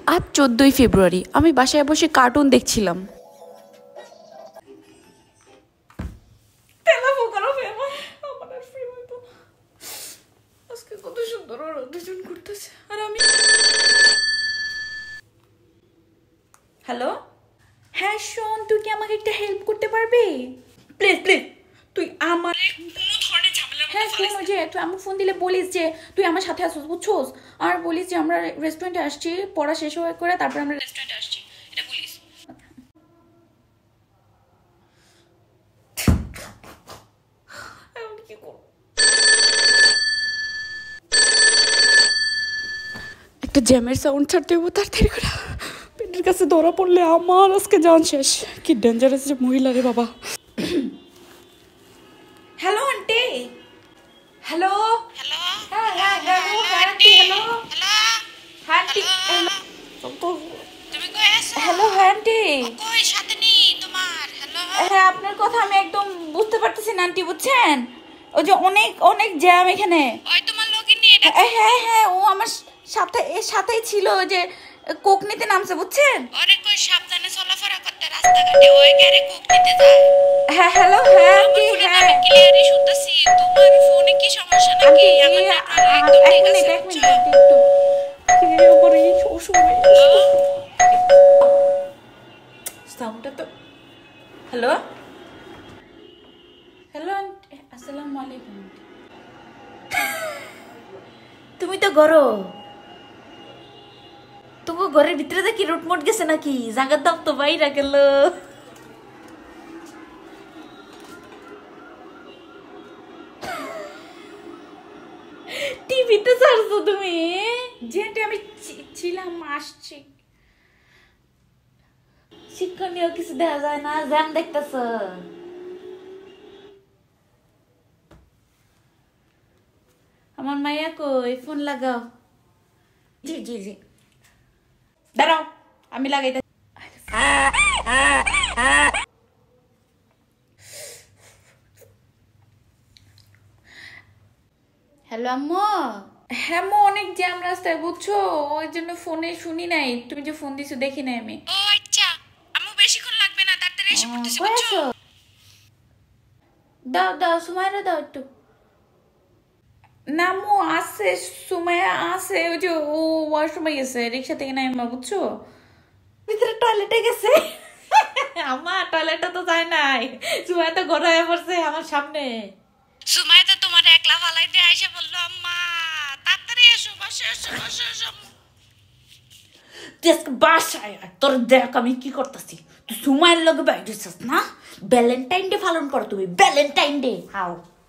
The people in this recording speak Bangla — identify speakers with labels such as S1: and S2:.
S1: আজ 14ই ফেব্রুয়ারি। আমি বাসায় বসে কার্টুন দেখছিলাম। কত সুন্দর ওরা দুজন ঘুরতেছে আর আমি। হ্যালো, হ্যাঁ শোন, তুই কি আমাকে একটা হেল্প করতে পারবি? প্লিজ প্লিজ, তুই আমার হ্যাঁ শোন, ওই যে তুই আমার ফোন দিলে বলিস যে তুই আমার সাথে আসছিস, বুঝছোস? আর বলিস যে আমরা রেস্টুরেন্টে আসছি, পড়া শেষ হয়ে করে তারপর আমরা রেস্টুরেন্টে আসছি, এটা বলিস। কি করব? একটা জ্যামের সাউন্ড ছাড়তে হবো তাড়াতাড়ি করে। পেটের কাছে ধরা পড়লে আমার আজকে জান শেষ। কি ডেঞ্জারাস যে মহিলা রে বাবা। Hello aunty. হ্যালো হ্যালো হ্যাঁ হ্যাঁ হ্যালো আন্টি। হ্যালো হ্যাঁ আন্টি। তুমি কই আছো? হ্যালো হ্যাঁ আন্টি। কই সাথে নি তোমার? হ্যালো হ্যাঁ, আপনার কথা আমি একদম বুঝতে পারতেছি না আন্টি, বুঝছেন? ওই যে অনেক অনেক জ্যাম এখানে। ওই তোমার লগিন নিয়ে এটা। হ্যাঁ হ্যাঁ, ও আমার সাথে সাথেই ছিল, যে কোক নিতে নামছে, বুঝছেন? আরে কই সাবধানে চলাফেরা করতে রাস্তাঘাটে, ওই গাড়ি কোক নিতে যায়। হ্যাঁ হ্যালো হ্যাঁ আন্টি। হ্যাঁ আমি ক্লিয়ারই শুনতেছি। তোমার ফোনে কি সমস্যা নাকি? আমার একদম ঠিক আছে। এক মিনিট একটু কি উপরে সময় সাউন্ডটা তো। হ্যালো হ্যালো আন্টি, আসসালামু আলাইকুম। তুমি তো গরো, তবু ঘরের ভিতরে দেখি রুটমুট গেছে নাকি? জাগার দাম তো বাইরা গেল। টিভিতে ছাড়ছো তুমি? যেটা আমি ছিলাম আসছি। শিক্ষণীয় কিছু দেখা যায় না, জ্যাম দেখতেছ? আমার মাইয়া কই? ফোন লাগাও। জি জি জি, দাঁড়াও আমি লাগাই। হ্যালো আম্মু। হ্যাঁ মো, অনেক জ্যাম রাস্তায়, বুঝছো? ওই জন্য ফোনে শুনি নাই, তুমি যে ফোন দিছো দেখি নাই আমি। ও আচ্ছা, আম্মু বেশিক্ষণ লাগবে না, তাড়াতাড়ি এসে পড়তেছি, বুঝছো? দাও দাও, সুমাইরা দাও একটু। না মো আছে, সুমাইয়া আছে, ওই যে ও ওয়াশরুমে গেছে, রিক্সা থেকে নাই মা, বুঝছো? ভিতরে টয়লেটে গেছে। আমার টয়লেটে তো যায় নাই, সুমাইয়া তো ঘরে পড়ছে আমার সামনে। সুমাইয়া তো তোমার একলা ফালাই দিয়ে আইসা বললো আম্মা তাড়াতাড়ি এসো, বসে এসো বসে এসো। তুই আজকে বাসায় আয়, তোর দেখ আমি কি করতেছি। তুই সুমাইয়ের লগে বাইরেছিস না? ভ্যালেন্টাইন ডে পালন করো তুমি, ভ্যালেন্টাইন ডে। হাও